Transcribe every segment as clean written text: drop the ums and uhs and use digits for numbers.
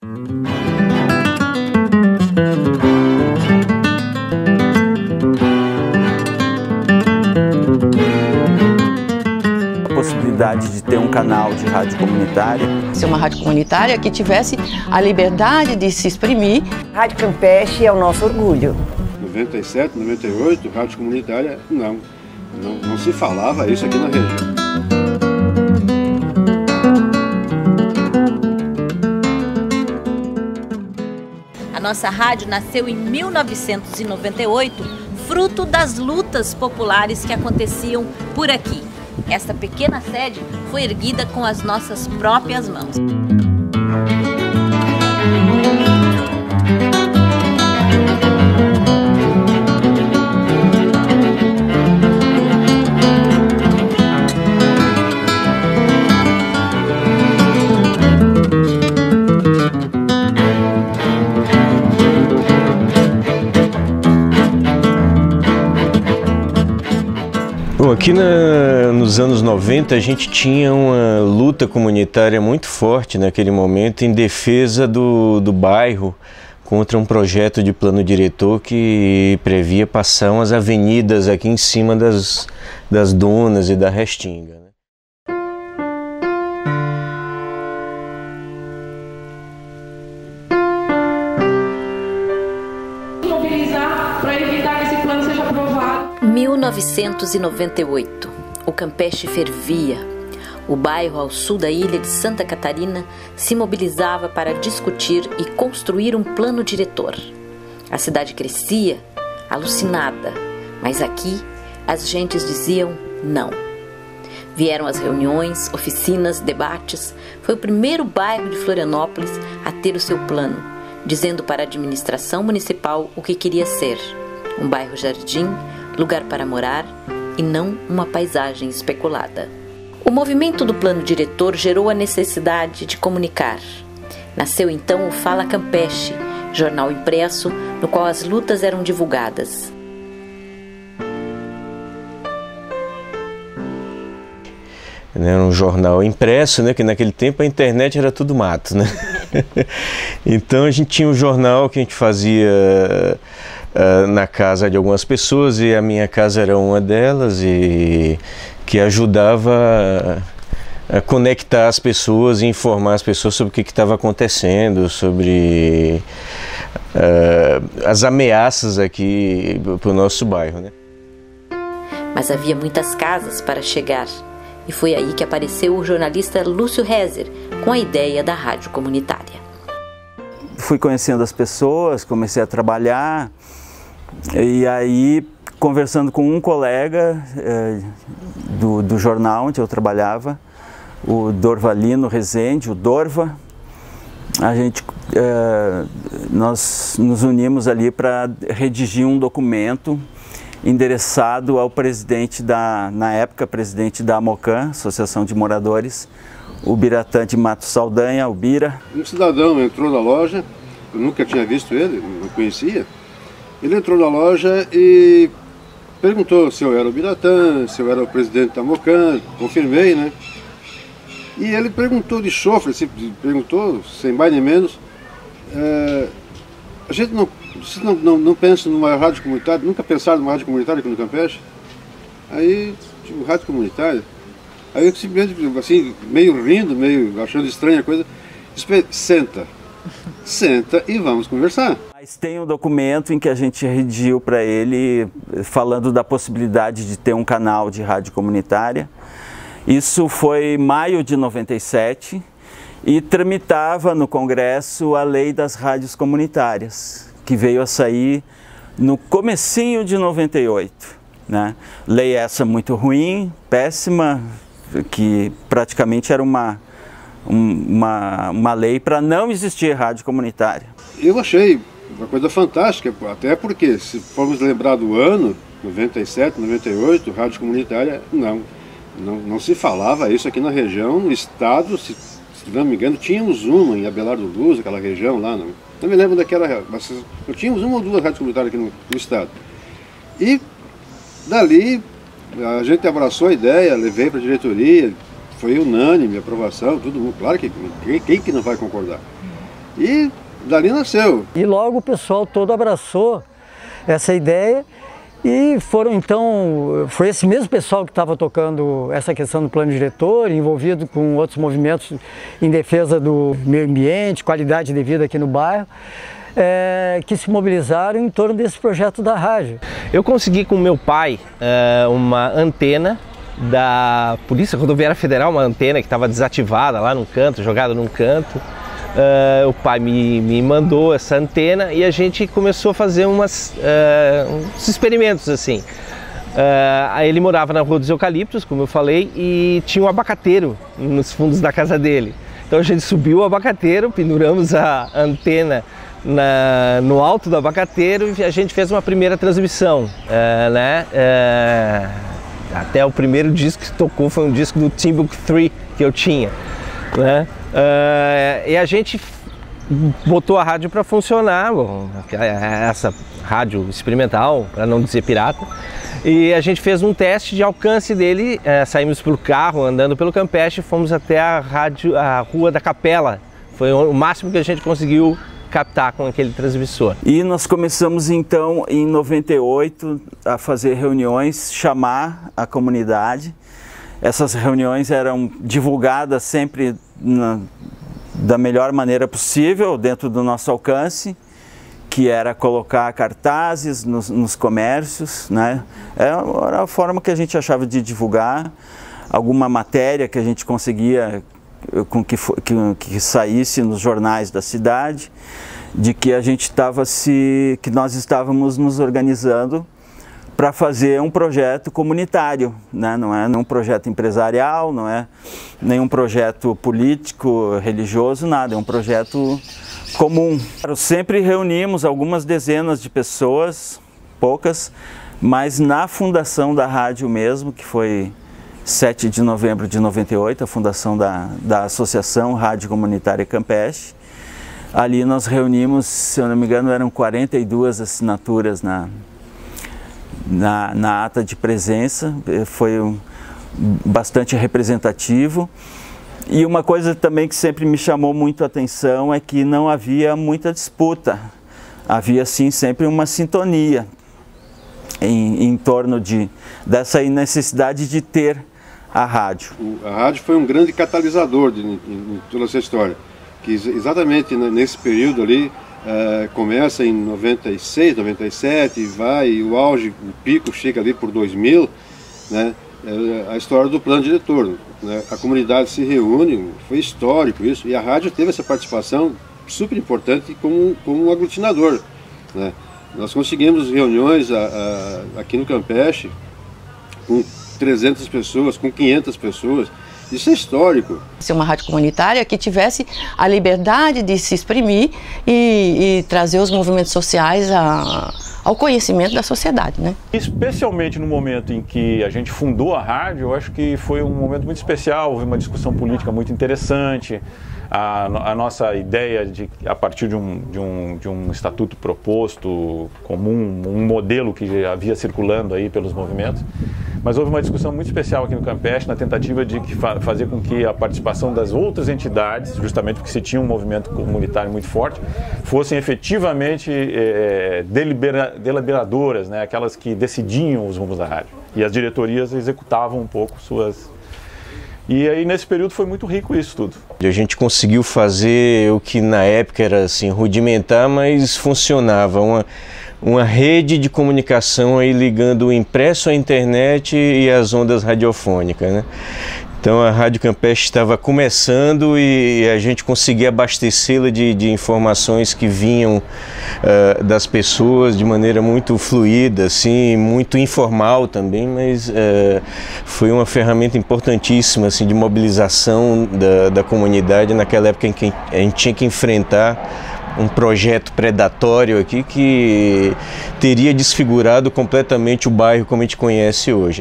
A possibilidade de ter um canal de rádio comunitária. Ser uma rádio comunitária que tivesse a liberdade de se exprimir. Rádio Campeche é o nosso orgulho. 97, 98, rádio comunitária, não se falava isso aqui na região. A nossa rádio nasceu em 1998, fruto das lutas populares que aconteciam por aqui. Esta pequena sede foi erguida com as nossas próprias mãos. Bom, aqui nos anos 90 a gente tinha uma luta comunitária muito forte naquele momento em defesa do bairro contra um projeto de plano diretor que previa passar umas avenidas aqui em cima das dunas e da restinga, né? Para evitar que esse plano seja aprovado. 1998. O Campeche fervia. O bairro ao sul da ilha de Santa Catarina se mobilizava para discutir e construir um plano diretor. A cidade crescia, alucinada, mas aqui as gentes diziam não. Vieram as reuniões, oficinas, debates. Foi o primeiro bairro de Florianópolis a ter o seu plano, dizendo para a administração municipal o que queria ser: um bairro jardim, lugar para morar e não uma paisagem especulada. O movimento do plano diretor gerou a necessidade de comunicar. Nasceu então o Fala Campeche, jornal impresso no qual as lutas eram divulgadas. Era um jornal impresso, né? Que naquele tempo a internet era tudo mato, né? Então a gente tinha um jornal que a gente fazia na casa de algumas pessoas, e a minha casa era uma delas, e que ajudava a conectar as pessoas e informar as pessoas sobre o que estava acontecendo, sobre as ameaças aqui para o nosso bairro, né? Mas havia muitas casas para chegar, e foi aí que apareceu o jornalista Lúcio Rezer com a ideia da rádio comunitária. Fui conhecendo as pessoas, comecei a trabalhar, e aí, conversando com um colega do jornal onde eu trabalhava, o Dorvalino Rezende, o Dorva, nós nos unimos ali para redigir um documento endereçado ao presidente na época, presidente da AMOCAN, Associação de Moradores, o Biratã de Matos Saldanha, o Bira. Um cidadão entrou na loja, eu nunca tinha visto ele, não conhecia. Ele entrou na loja e perguntou se eu era o Biratã, se eu era o presidente da AMOCAN, confirmei, né? E ele perguntou de chofre, perguntou, sem mais nem menos, a gente não pensa numa rádio comunitária, nunca pensaram numa rádio comunitária aqui no Campeche? Aí, tipo, rádio comunitária? Aí eu simplesmente, assim, meio rindo, meio achando estranha a coisa, disse, senta e vamos conversar. Mas tem um documento em que a gente redigiu para ele, falando da possibilidade de ter um canal de rádio comunitária. Isso foi em maio de 97 e tramitava no Congresso a lei das rádios comunitárias, que veio a sair no comecinho de 98. Né? Lei essa muito ruim, péssima, que praticamente era uma lei para não existir rádio comunitária. Eu achei uma coisa fantástica, até porque, se formos lembrar do ano, 97, 98, rádio comunitária, não se falava isso aqui na região, no estado, se não me engano, tínhamos uma em Abelardo Luz, aquela região lá, não me lembro daquela, mas tínhamos uma ou duas rádios comunitárias aqui no estado. E dali a gente abraçou a ideia, levei para a diretoria, foi unânime a aprovação, todo mundo, claro que quem que não vai concordar? E dali nasceu. E logo o pessoal todo abraçou essa ideia e foram então, foi esse mesmo pessoal que estava tocando essa questão do plano diretor, envolvido com outros movimentos em defesa do meio ambiente, qualidade de vida aqui no bairro, que se mobilizaram em torno desse projeto da rádio. Eu consegui com meu pai uma antena da Polícia Rodoviária Federal, uma antena que estava desativada lá num canto, jogada num canto. O pai me mandou essa antena e a gente começou a fazer uns experimentos assim. Ele morava na Rua dos Eucaliptos, como eu falei, e tinha um abacateiro nos fundos da casa dele. Então a gente subiu o abacateiro, penduramos a antena no alto do abacateiro e a gente fez uma primeira transmissão, né? Até o primeiro disco que tocou foi um disco do Timbuk 3 que eu tinha, né? E a gente botou a rádio para funcionar, essa rádio experimental, para não dizer pirata, e a gente fez um teste de alcance dele, saímos pelo carro, andando pelo Campeche, fomos até a Rua da Capela, foi o máximo que a gente conseguiu captar com aquele transmissor. E nós começamos então em 98 a fazer reuniões, chamar a comunidade. Essas reuniões eram divulgadas sempre da melhor maneira possível, dentro do nosso alcance, que era colocar cartazes nos comércios, né? Era a forma que a gente achava de divulgar, alguma matéria que a gente conseguia com que saísse nos jornais da cidade, de que a gente que nós estávamos nos organizando para fazer um projeto comunitário, né? Não é nenhum projeto empresarial, não é nenhum projeto político, religioso, nada, é um projeto comum. Sempre reunimos algumas dezenas de pessoas, poucas, mas na fundação da rádio mesmo, que foi 7 de novembro de 98, a fundação da Associação Rádio Comunitária Campeche. Ali nós reunimos, se eu não me engano, eram 42 assinaturas na ata de presença, foi bastante representativo. E uma coisa também que sempre me chamou muito a atenção é que não havia muita disputa, havia sim sempre uma sintonia em torno dessa necessidade de ter a rádio. A rádio foi um grande catalisador em toda essa história, que exatamente nesse período ali, começa em 96, 97, vai, o auge, o pico chega ali por 2000, né? A história do plano diretor, né? A comunidade se reúne, foi histórico isso, e a rádio teve essa participação super importante como um aglutinador, né? Nós conseguimos reuniões aqui no Campeche com 300 pessoas, com 500 pessoas. Isso é histórico. Ser uma rádio comunitária que tivesse a liberdade de se exprimir e trazer os movimentos sociais ao conhecimento da sociedade, né? Especialmente no momento em que a gente fundou a rádio, eu acho que foi um momento muito especial, houve uma discussão política muito interessante. A nossa ideia de, a partir de um estatuto proposto comum, um modelo que já havia circulando aí pelos movimentos, mas houve uma discussão muito especial aqui no Campeche na tentativa de fazer com que a participação das outras entidades, justamente porque se tinha um movimento comunitário muito forte, fossem efetivamente deliberadoras, né? Aquelas que decidiam os rumos da rádio, e as diretorias executavam um pouco suas... E aí nesse período foi muito rico isso tudo. A gente conseguiu fazer o que na época era assim rudimentar, mas funcionava, uma rede de comunicação aí ligando o impresso à internet e as ondas radiofônicas, né? Então a Rádio Campeche estava começando e a gente conseguia abastecê-la de informações que vinham das pessoas de maneira muito fluida, assim, muito informal também, mas foi uma ferramenta importantíssima assim, de mobilização da comunidade naquela época em que a gente tinha que enfrentar um projeto predatório aqui que teria desfigurado completamente o bairro como a gente conhece hoje.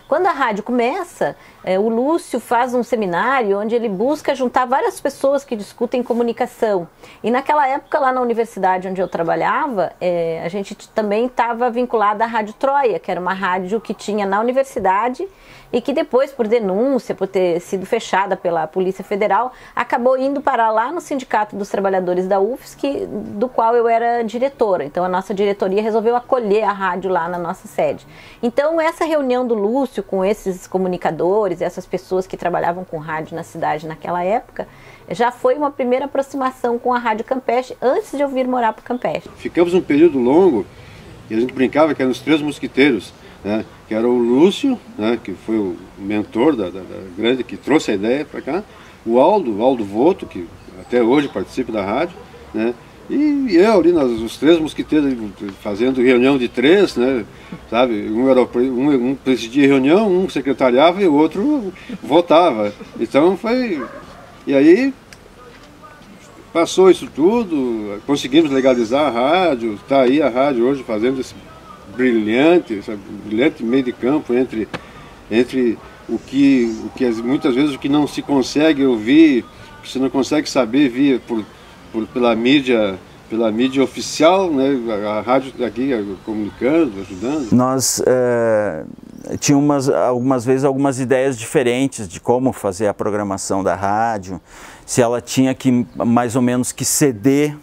Quando a rádio começa, o Lúcio faz um seminário onde ele busca juntar várias pessoas que discutem comunicação. E naquela época, lá na universidade onde eu trabalhava, a gente também estava vinculada à Rádio Troia, que era uma rádio que tinha na universidade e que depois, por denúncia, por ter sido fechada pela Polícia Federal, acabou indo parar lá no Sindicato dos Trabalhadores da UFSC, do qual eu era diretora. Então a nossa diretoria resolveu acolher a rádio lá na nossa sede. Então essa reunião do Lúcio com esses comunicadores, essas pessoas que trabalhavam com rádio na cidade naquela época, já foi uma primeira aproximação com a Rádio Campeche antes de eu vir morar para Campeche. Ficamos um período longo e a gente brincava que eram os 3 mosquiteiros, né? Que era o Lúcio, né? Que foi o mentor da grande, que trouxe a ideia para cá, o Aldo Voto, que até hoje participa da rádio, né? E eu ali, os 3 mosquiteiros fazendo reunião de 3, né? Sabe? Um presidia a reunião, um secretariava e o outro votava. Então foi... E aí passou isso tudo, conseguimos legalizar a rádio, está aí a rádio hoje fazendo esse brilhante meio de campo entre o que muitas vezes o que não se consegue ouvir, que você não consegue saber via pela mídia oficial, né? A rádio aqui comunicando, ajudando. Nós tínhamos algumas vezes algumas ideias diferentes de como fazer a programação da rádio, se ela tinha que mais ou menos que ceder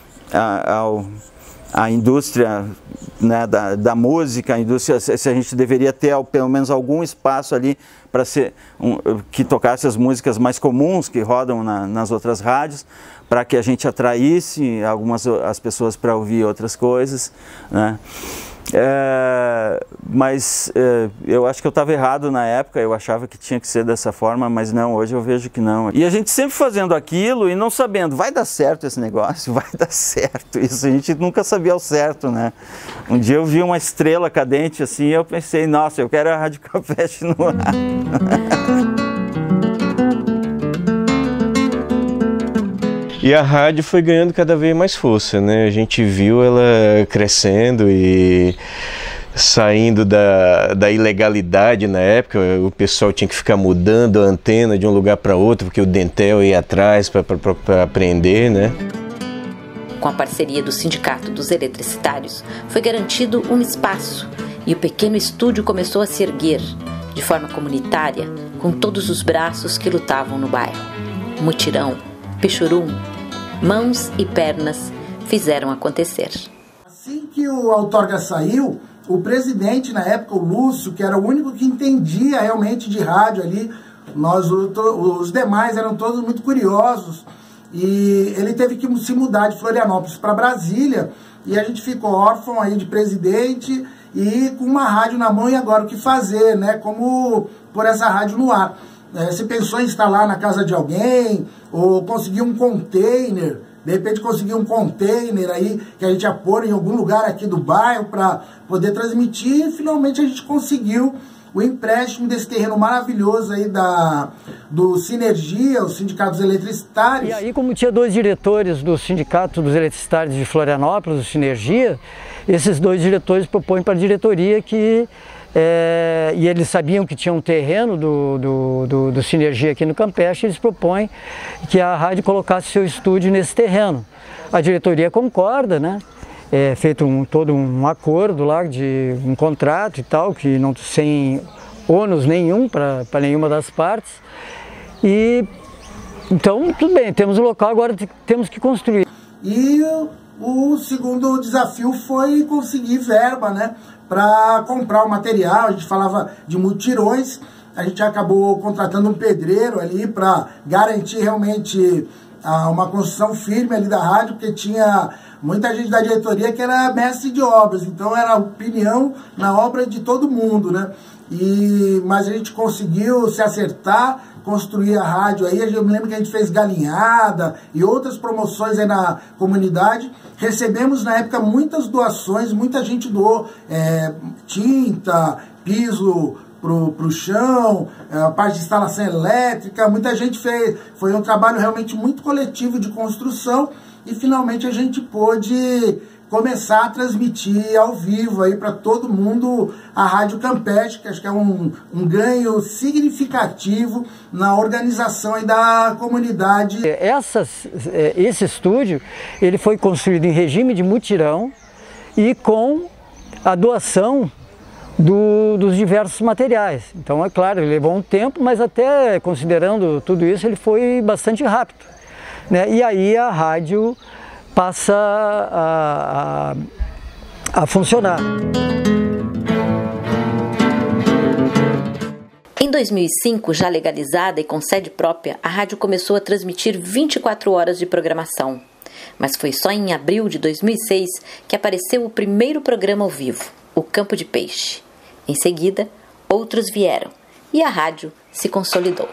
a indústria, né, da música, a indústria, se a gente deveria ter pelo menos algum espaço ali para ser que tocasse as músicas mais comuns que rodam nas outras rádios, para que a gente atraísse as pessoas para ouvir outras coisas, né? Mas eu acho que eu estava errado na época, eu achava que tinha que ser dessa forma, mas não, hoje eu vejo que não. E a gente sempre fazendo aquilo e não sabendo, vai dar certo esse negócio, vai dar certo, isso a gente nunca sabia ao certo, né? Um dia eu vi uma estrela cadente assim e eu pensei, nossa, eu quero a Rádio Campeche no ar. E a rádio foi ganhando cada vez mais força, né? A gente viu ela crescendo e saindo da ilegalidade na época. O pessoal tinha que ficar mudando a antena de um lugar para outro, porque o Dentel ia atrás para aprender, né? Com a parceria do Sindicato dos Eletricitários, foi garantido um espaço e o pequeno estúdio começou a se erguer, de forma comunitária, com todos os braços que lutavam no bairro. Mutirão, Pichurum, mãos e pernas fizeram acontecer. Assim que o Outorga saiu, o presidente na época, o Lúcio, que era o único que entendia realmente de rádio ali, os demais eram todos muito curiosos, e ele teve que se mudar de Florianópolis para Brasília, e a gente ficou órfão aí de presidente e com uma rádio na mão, e agora o que fazer, né? Como pôr essa rádio no ar. Você pensou em instalar na casa de alguém, ou conseguir um container, de repente conseguir um container aí, que a gente ia pôr em algum lugar aqui do bairro para poder transmitir, e finalmente a gente conseguiu o empréstimo desse terreno maravilhoso aí do Sinergia, os sindicatos eletricitários. E aí, como tinha 2 diretores do Sindicato dos Eletricitários de Florianópolis, do Sinergia, esses 2 diretores propõem para a diretoria que e eles sabiam que tinha um terreno do Sinergia aqui no Campeche, eles propõem que a rádio colocasse seu estúdio nesse terreno. A diretoria concorda, né? É feito todo um acordo lá, de um contrato e tal, que não sem ônus nenhum para nenhuma das partes. E então, tudo bem, temos o local, agora temos que construir. E o segundo desafio foi conseguir verba, né, para comprar o material. A gente falava de mutirões, a gente acabou contratando um pedreiro ali para garantir realmente uma construção firme ali da rádio, porque tinha muita gente da diretoria que era mestre de obras, então era opinião na obra de todo mundo, né? Mas a gente conseguiu se acertar, construir a rádio aí. Eu me lembro que a gente fez galinhada e outras promoções aí na comunidade. Recebemos na época muitas doações, muita gente doou tinta, piso pro chão, a parte de instalação elétrica, muita gente fez. Foi um trabalho realmente muito coletivo de construção e finalmente a gente pôde começar a transmitir ao vivo aí para todo mundo a Rádio Campeche, que acho que é um ganho significativo na organização aí da comunidade. Esse estúdio ele foi construído em regime de mutirão e com a doação dos diversos materiais. Então, é claro, ele levou um tempo, mas até considerando tudo isso, ele foi bastante rápido, né? E aí a rádio passa a funcionar. Em 2005, já legalizada e com sede própria, a rádio começou a transmitir 24 horas de programação. Mas foi só em abril de 2006 que apareceu o primeiro programa ao vivo, o Campo de Peixe. Em seguida, outros vieram e a rádio se consolidou.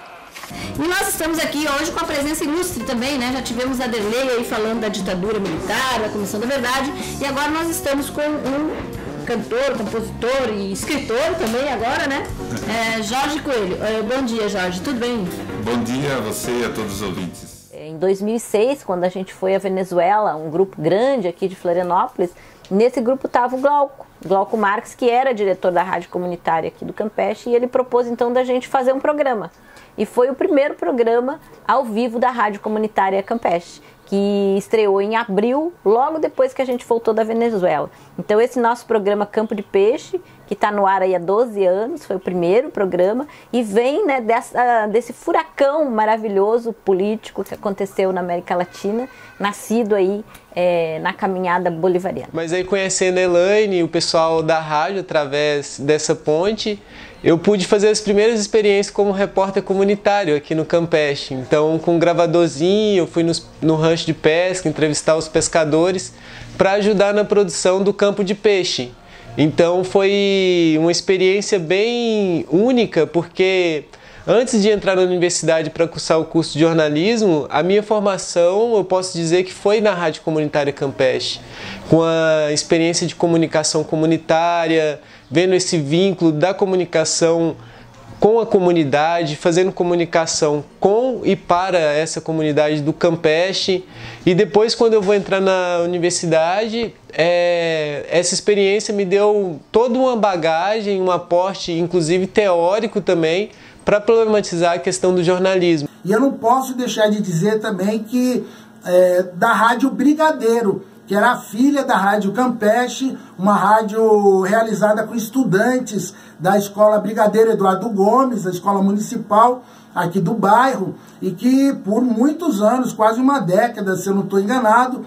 E nós estamos aqui hoje com a presença ilustre também, né? Já tivemos a Derlei aí falando da ditadura militar, da Comissão da Verdade, e agora nós estamos com um cantor, compositor e escritor também agora, né? Jorge Coelho. Bom dia, Jorge, tudo bem? Bom dia a você e a todos os ouvintes. Em 2006, quando a gente foi à Venezuela, um grupo grande aqui de Florianópolis, nesse grupo estava o Glauco Marques, que era diretor da rádio comunitária aqui do Campeche, e ele propôs então da gente fazer um programa. E foi o primeiro programa ao vivo da rádio comunitária Campeche, que estreou em abril, logo depois que a gente voltou da Venezuela. Então esse nosso programa Campo de Peixe, que está no ar aí há 12 anos, foi o primeiro programa, e vem, né, desse furacão maravilhoso político que aconteceu na América Latina, nascido aí na caminhada bolivariana. Mas aí, conhecendo a Elaine e o pessoal da rádio através dessa ponte, eu pude fazer as primeiras experiências como repórter comunitário aqui no Campeche. Então, com um gravadorzinho, eu fui no rancho de pesca, entrevistar os pescadores para ajudar na produção do Campo de Peixe. Então, foi uma experiência bem única, porque antes de entrar na universidade para cursar o curso de jornalismo, a minha formação, eu posso dizer que foi na Rádio Comunitária Campeche, com a experiência de comunicação comunitária, vendo esse vínculo da comunicação com a comunidade, fazendo comunicação com e para essa comunidade do Campeche. E depois, quando eu vou entrar na universidade, essa experiência me deu toda uma bagagem, um aporte, inclusive teórico também, para problematizar a questão do jornalismo. E eu não posso deixar de dizer também que da Rádio Brigadeiro, que era a filha da Rádio Campeche, uma rádio realizada com estudantes da Escola Brigadeiro Eduardo Gomes, a escola municipal aqui do bairro, e que por muitos anos, quase uma década, se eu não estou enganado,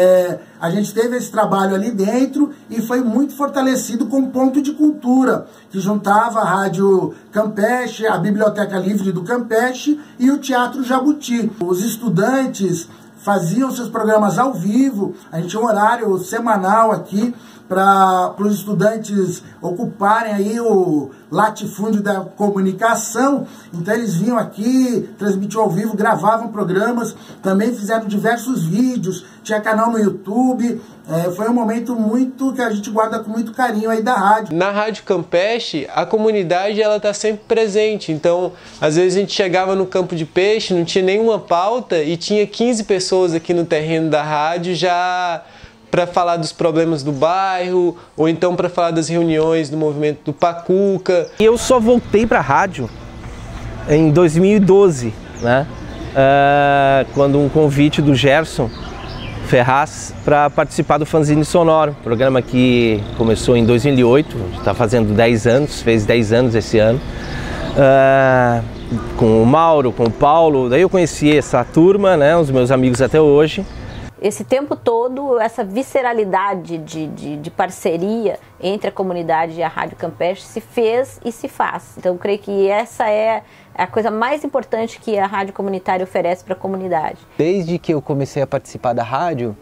a gente teve esse trabalho ali dentro e foi muito fortalecido com um ponto de cultura, que juntava a Rádio Campeche, a Biblioteca Livre do Campeche e o Teatro Jabuti. Os estudantes faziam seus programas ao vivo, a gente tinha um horário semanal aqui para os estudantes ocuparem aí o latifúndio da comunicação. Então eles vinham aqui, transmitiam ao vivo, gravavam programas, também fizeram diversos vídeos, tinha canal no YouTube. Foi um momento que a gente guarda com muito carinho aí da rádio. Na Rádio Campeche, a comunidade ela está sempre presente. Então, às vezes a gente chegava no Campo de Peixe, não tinha nenhuma pauta e tinha 15 pessoas aqui no terreno da rádio já para falar dos problemas do bairro, ou então para falar das reuniões do movimento do Pacuca. Eu só voltei para a rádio em 2012, né? Quando um convite do Gerson Ferraz para participar do Fanzine Sonoro, programa que começou em 2008, está fazendo 10 anos, fez 10 anos esse ano, com o Mauro, com o Paulo. Daí eu conheci essa turma, né, os meus amigos até hoje. Esse tempo todo, essa visceralidade de parceria entre a comunidade e a Rádio Campeche se fez e se faz. Então, eu creio que essa é a coisa mais importante que a rádio comunitária oferece para a comunidade. Desde que eu comecei a participar da rádio,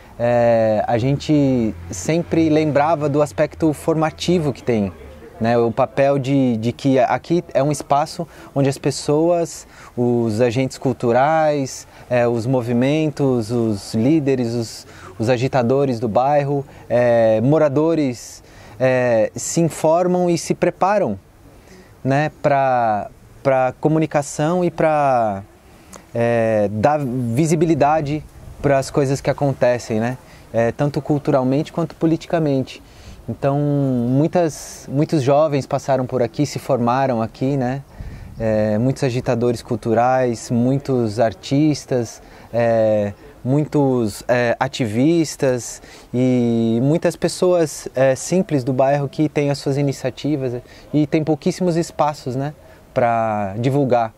a gente sempre lembrava do aspecto formativo que tem, né? O papel de que aqui é um espaço onde as pessoas, os agentes culturais, os movimentos, os líderes, os agitadores do bairro, moradores se informam e se preparam né, para comunicação e para dar visibilidade para as coisas que acontecem, né, tanto culturalmente quanto politicamente. Então, muitos jovens passaram por aqui, se formaram aqui, né, muitos agitadores culturais, muitos artistas, muitos ativistas e muitas pessoas simples do bairro que têm as suas iniciativas e tem pouquíssimos espaços, né, para divulgar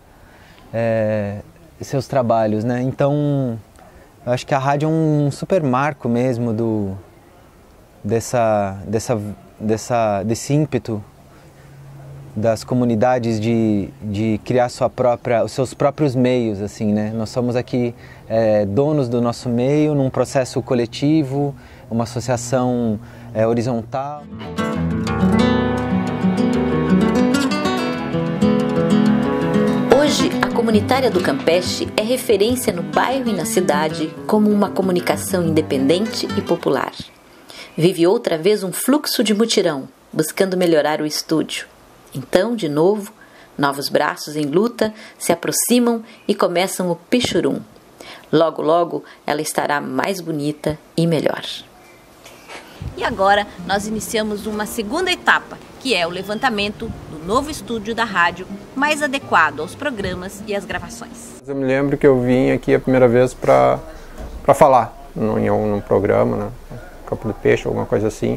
seus trabalhos, né? Então, eu acho que a rádio é um super marco mesmo desse ímpeto das comunidades de criar os seus próprios meios, assim, né? Nós somos aqui donos do nosso meio, num processo coletivo, uma associação horizontal. Hoje, a Comunitária do Campeche é referência no bairro e na cidade como uma comunicação independente e popular. Vive outra vez um fluxo de mutirão, buscando melhorar o estúdio. Então, de novo, novos braços em luta se aproximam e começam o pichurum. Logo, logo, ela estará mais bonita e melhor. E agora nós iniciamos uma segunda etapa, que é o levantamento do novo estúdio da rádio, mais adequado aos programas e às gravações. Eu me lembro que eu vim aqui a primeira vez para falar num programa, né? Campo do Peixe, alguma coisa assim.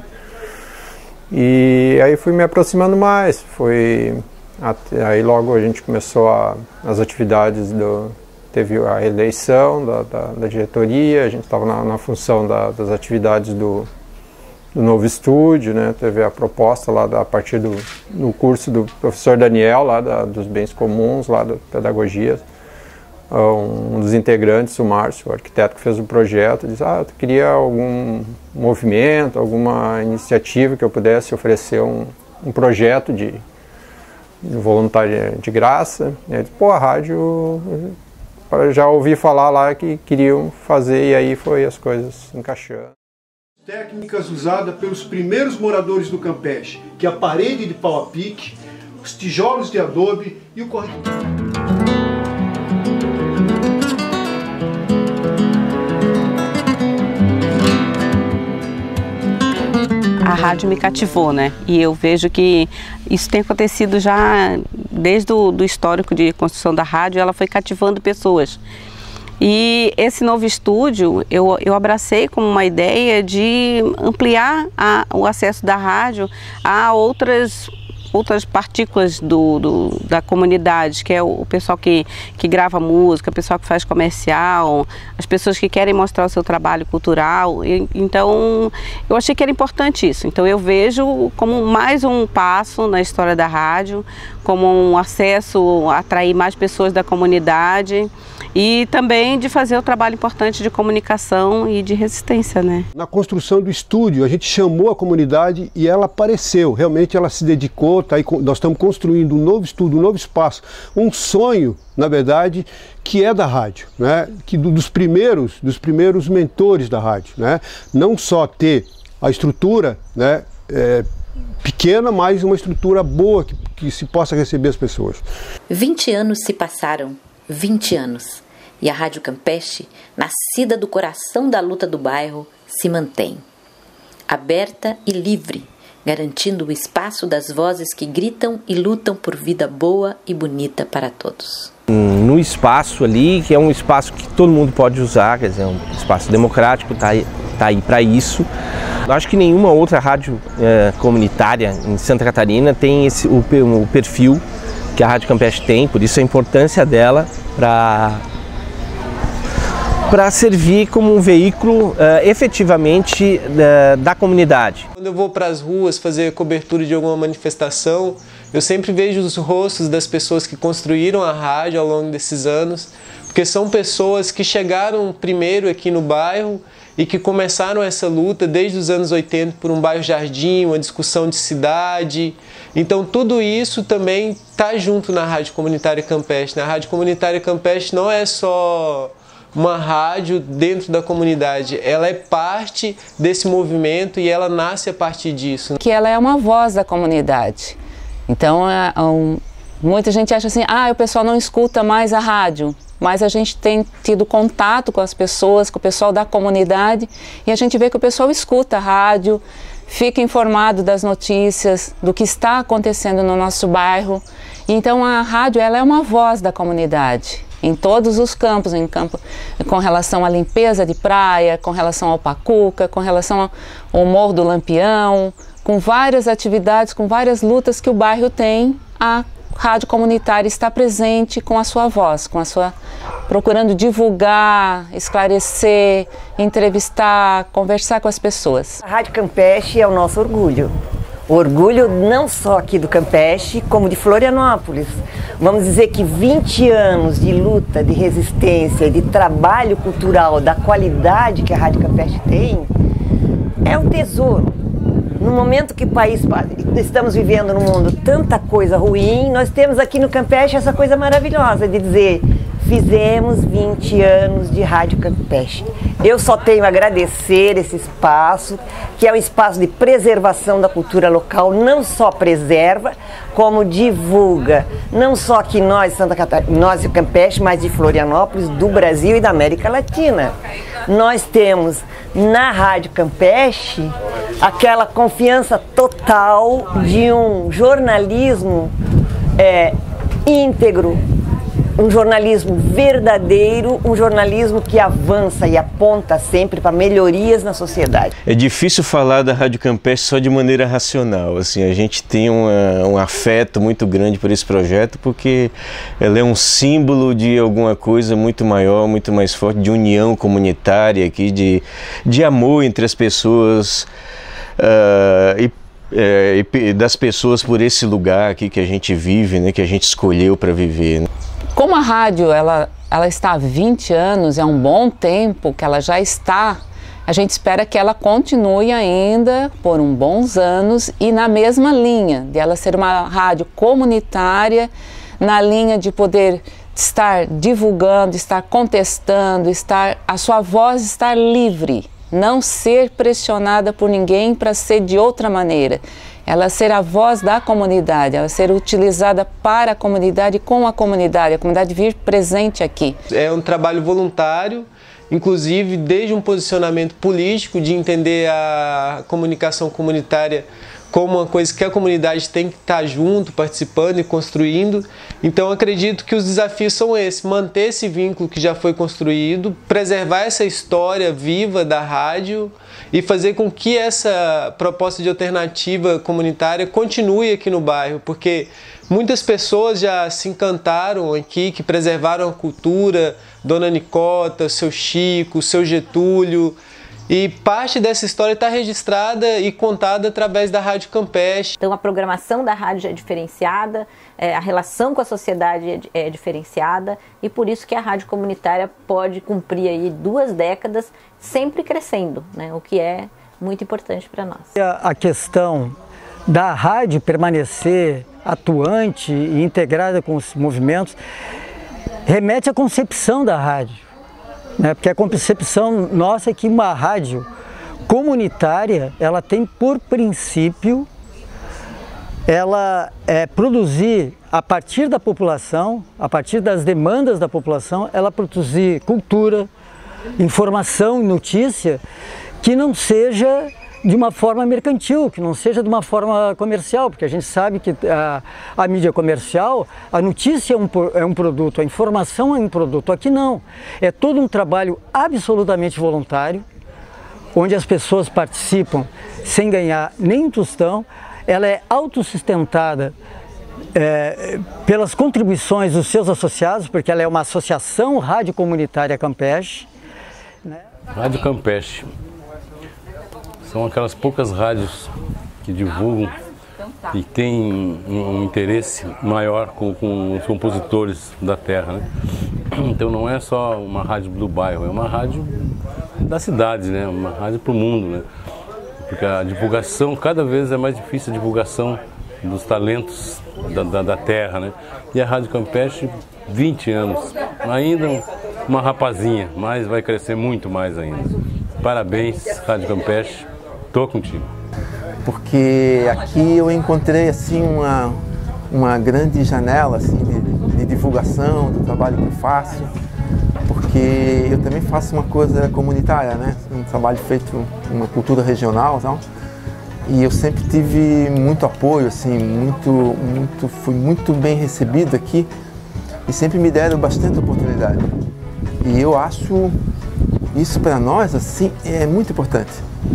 E aí fui me aproximando mais, aí logo a gente começou as atividades, teve a eleição da diretoria, a gente estava na função das atividades do novo estúdio, né? Teve a proposta lá a partir do curso do professor Daniel, lá dos bens comuns, lá da pedagogia. Um dos integrantes, o Márcio, o arquiteto que fez o projeto, disse: eu queria algum movimento, alguma iniciativa que eu pudesse oferecer um projeto de voluntário de graça. E aí, a rádio, já ouvi falar lá que queriam fazer, e aí foi as coisas encaixando. Técnicas usadas pelos primeiros moradores do Campeche, que é a parede de pau a pique, os tijolos de adobe e o corredor. A rádio me cativou, né? E eu vejo que isso tem acontecido já desde o histórico de construção da rádio, ela foi cativando pessoas. E esse novo estúdio eu abracei como uma ideia de ampliar o acesso da rádio a outras partículas da comunidade, que é o pessoal que grava música, o pessoal que faz comercial, as pessoas que querem mostrar o seu trabalho cultural. Então, eu achei que era importante isso. Então, eu vejo como mais um passo na história da rádio, como um acesso a atrair mais pessoas da comunidade e também de fazer o trabalho importante de comunicação e de resistência, né? Na construção do estúdio, a gente chamou a comunidade e ela apareceu. Realmente ela se dedicou, tá aí, nós estamos construindo um novo estúdio, um novo espaço, um sonho, na verdade, que é da rádio, né? Que dos primeiros mentores da rádio, né? Não só ter a estrutura, né, pequena, mas uma estrutura boa que se possa receber as pessoas. 20 anos se passaram, 20 anos. E a Rádio Campeche, nascida do coração da luta do bairro, se mantém. Aberta e livre, garantindo o espaço das vozes que gritam e lutam por vida boa e bonita para todos. No espaço ali, que é um espaço que todo mundo pode usar, quer dizer, é um espaço democrático, tá aí para isso. Eu acho que nenhuma outra rádio comunitária em Santa Catarina tem o perfil que a Rádio Campeche tem, por isso a importância dela para servir como um veículo efetivamente da comunidade. Quando eu vou para as ruas fazer cobertura de alguma manifestação, eu sempre vejo os rostos das pessoas que construíram a rádio ao longo desses anos, porque são pessoas que chegaram primeiro aqui no bairro e que começaram essa luta desde os anos 80 por um bairro jardim, uma discussão de cidade. Então tudo isso também está junto na Rádio Comunitária Campeche. A Rádio Comunitária Campeche não é só uma rádio dentro da comunidade, ela é parte desse movimento e ela nasce a partir disso. Que ela é uma voz da comunidade. Então, muita gente acha assim, o pessoal não escuta mais a rádio, mas a gente tem tido contato com as pessoas, com o pessoal da comunidade, e a gente vê que o pessoal escuta a rádio, fica informado das notícias, do que está acontecendo no nosso bairro. Então a rádio, ela é uma voz da comunidade, em todos os campos, com relação à limpeza de praia, com relação ao Pacuca, com relação ao Morro do Lampião, com várias atividades, com várias lutas que o bairro tem, a rádio comunitária está presente com a sua voz, procurando divulgar, esclarecer, entrevistar, conversar com as pessoas. A Rádio Campeche é o nosso orgulho. Orgulho não só aqui do Campeche, como de Florianópolis. Vamos dizer que 20 anos de luta, de resistência, de trabalho cultural, da qualidade que a Rádio Campeche tem, é um tesouro. No momento que o país, estamos vivendo num mundo tanta coisa ruim, nós temos aqui no Campeche essa coisa maravilhosa de dizer, fizemos 20 anos de Rádio Campeche. Eu só tenho a agradecer esse espaço, que é um espaço de preservação da cultura local, não só preserva, como divulga, não só aqui nós, Santa Catarina, nós e o Campeche, mas de Florianópolis, do Brasil e da América Latina. Nós temos na Rádio Campeche aquela confiança total de um jornalismo íntegro, um jornalismo verdadeiro, um jornalismo que avança e aponta sempre para melhorias na sociedade. É difícil falar da Rádio Campeche só de maneira racional. Assim, a gente tem um afeto muito grande por esse projeto, porque ela é um símbolo de alguma coisa muito maior, muito mais forte, de união comunitária, aqui, de amor entre as pessoas e das pessoas por esse lugar aqui que a gente vive, né, que a gente escolheu para viver, né? Como a rádio ela está há 20 anos, é um bom tempo que ela já está, a gente espera que ela continue ainda por bons anos e na mesma linha, de ela ser uma rádio comunitária, na linha de poder estar divulgando, estar contestando, a sua voz estar livre, não ser pressionada por ninguém para ser de outra maneira. Ela ser a voz da comunidade, ela ser utilizada para a comunidade, com a comunidade vir presente aqui. É um trabalho voluntário, inclusive desde um posicionamento político, de entender a comunicação comunitária como uma coisa que a comunidade tem que estar junto, participando e construindo. Então acredito que os desafios são esses: manter esse vínculo que já foi construído, preservar essa história viva da rádio e fazer com que essa proposta de alternativa comunitária continue aqui no bairro, porque muitas pessoas já se encantaram aqui, que preservaram a cultura, Dona Nicota, seu Chico, seu Getúlio, e parte dessa história está registrada e contada através da Rádio Campeche. Então a programação da rádio é diferenciada, a relação com a sociedade é diferenciada, e por isso que a rádio comunitária pode cumprir aí 2 décadas sempre crescendo, né? O que é muito importante para nós. A questão da rádio permanecer atuante e integrada com os movimentos remete à concepção da rádio. Porque a concepção nossa é que uma rádio comunitária, ela tem por princípio, ela produzir a partir da população, a partir das demandas da população, ela produzir cultura, informação e notícia que não seja de uma forma mercantil, que não seja de uma forma comercial, porque a gente sabe que a mídia comercial, a notícia é um produto, a informação é um produto. Aqui não, é todo um trabalho absolutamente voluntário, onde as pessoas participam sem ganhar nem um tostão. Ela é autossustentada pelas contribuições dos seus associados, porque ela é uma associação Rádio Comunitária Campeche. Rádio Campeche são aquelas poucas rádios que divulgam e têm um interesse maior com os compositores da terra, né? Então não é só uma rádio do bairro, é uma rádio da cidade, né? Uma rádio para o mundo, né? Porque a divulgação, cada vez é mais difícil a divulgação dos talentos da terra, né? E a Rádio Campeche, 20 anos, ainda uma rapazinha, mas vai crescer muito mais ainda. Parabéns, Rádio Campeche, tô contigo. Porque aqui eu encontrei assim uma grande janela assim, de divulgação do trabalho que eu faço, porque eu também faço uma coisa comunitária, né? Um trabalho feito uma cultura regional, tal. E eu sempre tive muito apoio, assim, fui muito bem recebido aqui e sempre me deram bastante oportunidade. E eu acho isso para nós assim é muito importante,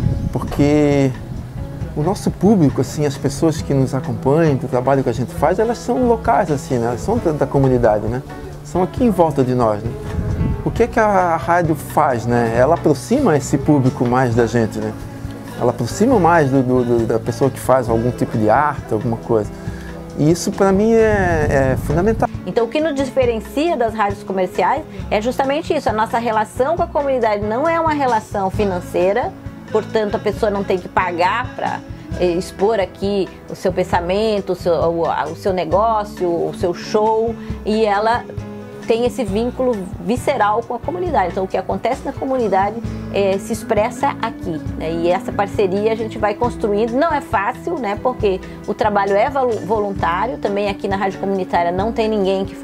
porque o nosso público, assim, as pessoas que nos acompanham, do trabalho que a gente faz, elas são locais, assim, né? Elas são da comunidade, né? São aqui em volta de nós, né? O que é que a rádio faz, né? Ela aproxima esse público mais da gente, né? Ela aproxima mais da pessoa que faz algum tipo de arte, alguma coisa. E isso para mim é fundamental. Então, o que nos diferencia das rádios comerciais é justamente isso. A nossa relação com a comunidade não é uma relação financeira, portanto, a pessoa não tem que pagar para expor aqui o seu pensamento, o seu negócio, o seu show, e ela tem esse vínculo visceral com a comunidade. Então, o que acontece na comunidade se expressa aqui, né? E essa parceria a gente vai construindo. Não é fácil, né? Porque o trabalho é voluntário. Também aqui na Rádio Comunitária não tem ninguém que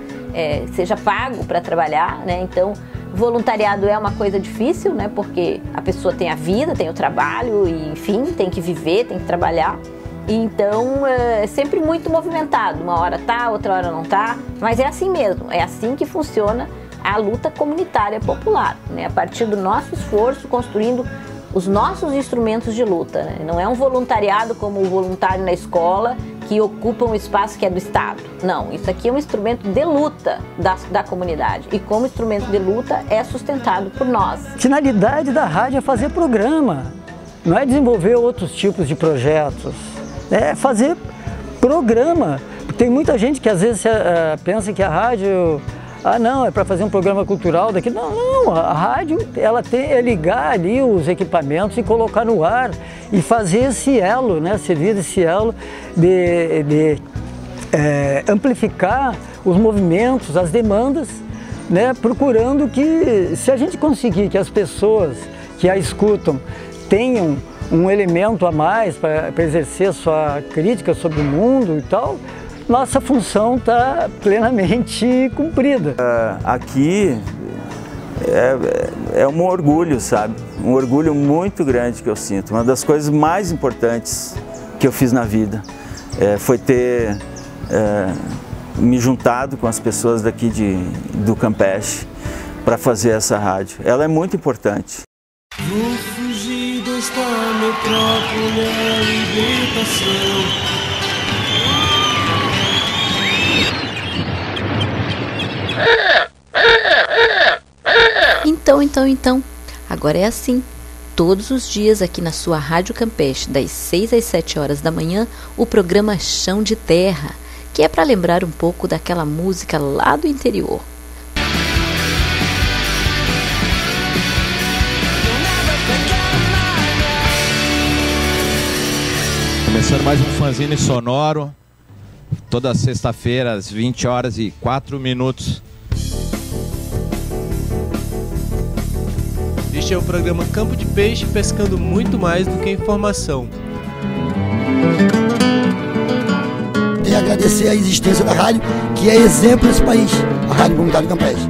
seja pago para trabalhar, né? Então, voluntariado é uma coisa difícil, né? Porque a pessoa tem a vida, tem o trabalho, e, enfim, tem que viver, tem que trabalhar. Então é sempre muito movimentado, uma hora tá, outra hora não tá, mas é assim mesmo, é assim que funciona a luta comunitária popular, né? A partir do nosso esforço, construindo os nossos instrumentos de luta, né? Não é um voluntariado como o voluntário na escola que ocupa um espaço que é do Estado, não, isso aqui é um instrumento de luta da comunidade, e como instrumento de luta é sustentado por nós. A finalidade da rádio é fazer programa, não é desenvolver outros tipos de projetos. É fazer programa. Tem muita gente que às vezes pensa que a rádio, não, é para fazer um programa cultural daqui. Não, a rádio é ligar ali os equipamentos e colocar no ar e fazer esse elo, né? Servir esse elo de amplificar os movimentos, as demandas, né? Procurando que, se a gente conseguir que as pessoas que a escutam tenham um elemento a mais para exercer sua crítica sobre o mundo e tal, nossa função está plenamente cumprida. Aqui é um orgulho, sabe? Um orgulho muito grande que eu sinto. Uma das coisas mais importantes que eu fiz na vida foi ter me juntado com as pessoas daqui do Campeche para fazer essa rádio. Ela é muito importante. Está metrópole a libertação. Então, agora é assim. Todos os dias aqui na sua Rádio Campeche, das 6 às 7 horas da manhã, o programa Chão de Terra, que é para lembrar um pouco daquela música lá do interior. Começando mais um fanzine sonoro, toda sexta-feira às 20 horas e 4 minutos. Este é o programa Campo de Peixe, pescando muito mais do que informação. E agradecer a existência da rádio, que é exemplo nesse país, a Rádio Comunitária Campeche.